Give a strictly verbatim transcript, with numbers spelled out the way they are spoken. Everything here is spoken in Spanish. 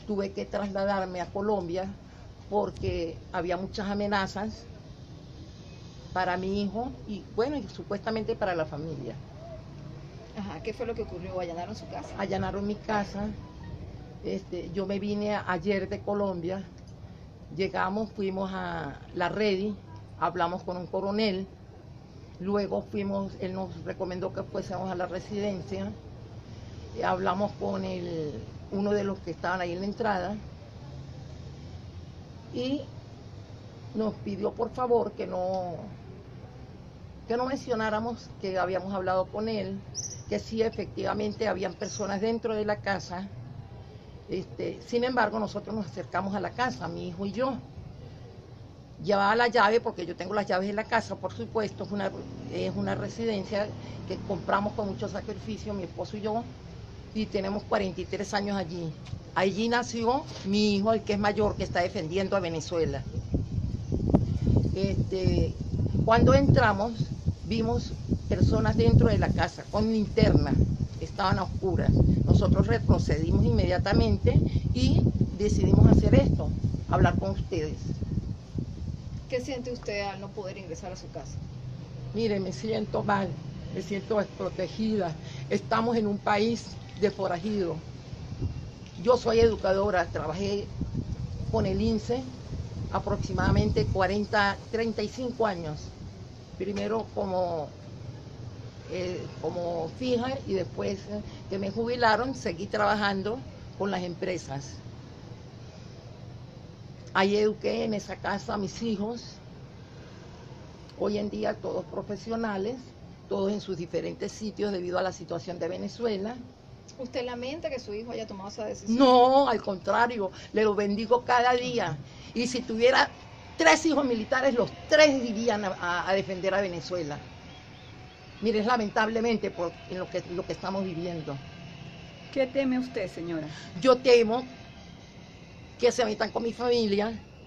tuve que trasladarme a Colombia porque había muchas amenazas para mi hijo y bueno, y supuestamente para la familia. Ajá, ¿qué fue lo que ocurrió? ¿Allanaron su casa? Allanaron mi casa. Este, yo me vine ayer de Colombia, llegamos, fuimos a la Redi, hablamos con un coronel, luego fuimos, él nos recomendó que fuésemos a la residencia, hablamos con el, uno de los que estaban ahí en la entrada y nos pidió por favor que no, que no mencionáramos que habíamos hablado con él, que sí efectivamente habían personas dentro de la casa. Este, sin embargo, nosotros nos acercamos a la casa, mi hijo y yo. Llevaba la llave, porque yo tengo las llaves de la casa, por supuesto, es una, es una residencia que compramos con mucho sacrificio, mi esposo y yo, y tenemos cuarenta y tres años allí. Allí nació mi hijo, el que es mayor, que está defendiendo a Venezuela. Este, cuando entramos, vimos personas dentro de la casa, con linterna, estaban a oscuras. Nosotros retrocedimos inmediatamente y decidimos hacer esto, hablar con ustedes. ¿Qué siente usted al no poder ingresar a su casa? Mire, me siento mal, me siento desprotegida. Estamos en un país de forajidos. Yo soy educadora, trabajé con el I N S E aproximadamente cuarenta, treinta y cinco años. Primero como, eh, como fija y después eh, que me jubilaron, seguí trabajando con las empresas. Ahí eduqué en esa casa a mis hijos, hoy en día todos profesionales, todos en sus diferentes sitios debido a la situación de Venezuela. ¿Usted lamenta que su hijo haya tomado esa decisión? No, al contrario, le lo bendigo cada día. Y si tuviera tres hijos militares, los tres irían a, a defender a Venezuela. Mire, es lamentablemente por lo que, lo que estamos viviendo. ¿Qué teme usted, señora? Yo temo que se metan con mi familia,